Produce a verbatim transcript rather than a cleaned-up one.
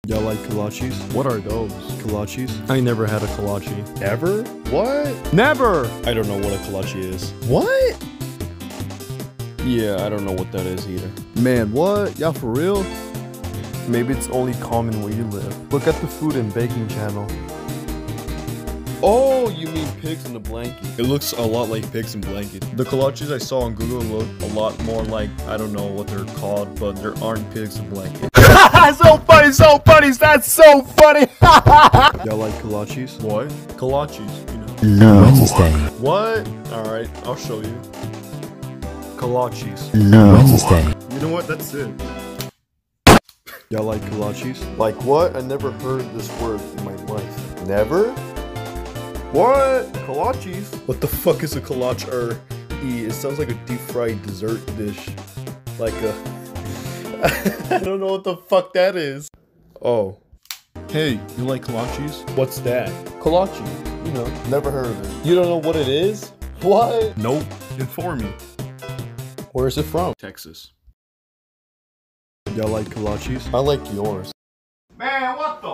Y'all like kolaches? What are those? Kolaches? I never had a kolache. Ever? What? Never! I don't know what a kolache is. What? Yeah, I don't know what that is either. Man, what? Y'all for real? Maybe it's only common where you live. Look at the food and baking channel. Oh, you mean pigs in a blanket. It looks a lot like pigs in blanket. The kolaches I saw on Google look a lot more like, I don't know what they're called, but there aren't pigs in blanket. So funny, so funny, that's so funny! Y'all like kolaches? What? Kolaches, you know. No. Wednesday. What? Alright, I'll show you. Kolaches. No. Wednesday. You know what? That's it. Y'all like kolaches? Like what? I never heard this word in my life. Never? What? Kolaches? What the fuck is a kolache or e? It sounds like a deep fried dessert dish. Like a... I don't know what the fuck that is. Oh. Hey, you like kolaches? What's that? Kolache. You know, never heard of it. You don't know what it is? What? Nope. Inform me. Where is it from? Texas. Y'all like kolaches? I like yours. Man, what the